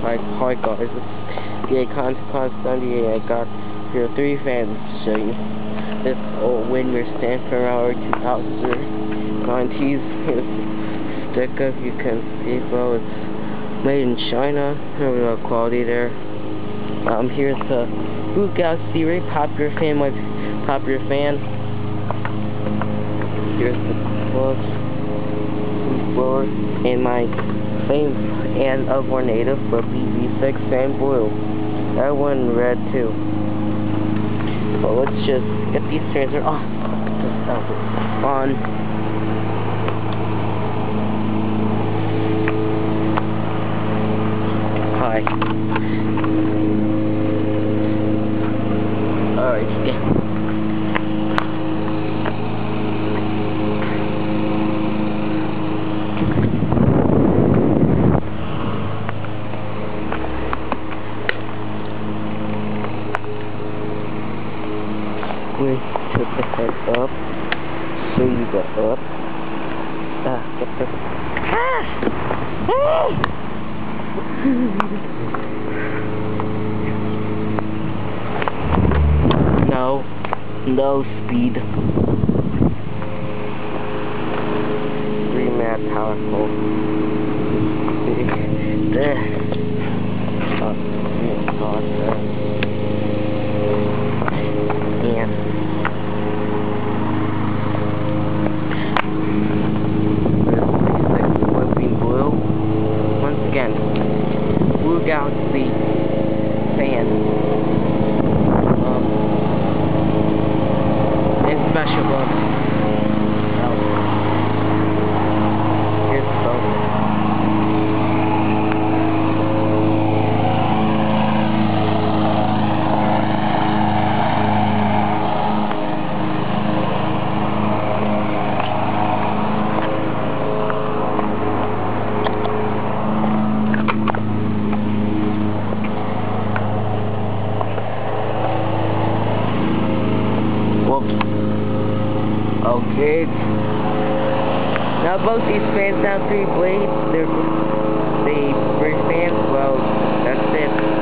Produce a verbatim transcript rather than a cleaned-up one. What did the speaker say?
Like, hi guys, it's the Icon Sunday. I got here three fans to show you. This old Windmer stand from our two thousand nineteen sticker. You can see, well, it's made in China. Really low quality there. Um, here's the Blue Galaxy, very popular fan, my popular fan. Here's the gloves, blower, and my same and of our native, but B B six and blue. That one red too. But let's just get these transfer off. On. Hi. Alright, yeah. We put the head up, so you go up. Ah, get the. Ah! Ah! No, no speed. Three mad powerful. There. Oh, God, and blue. Once again, Blue Galaxy fan. Um, and special one. Oh. Here's the phone. Okay. Now both these fans have three blades. They're they three fans. Well, that's it.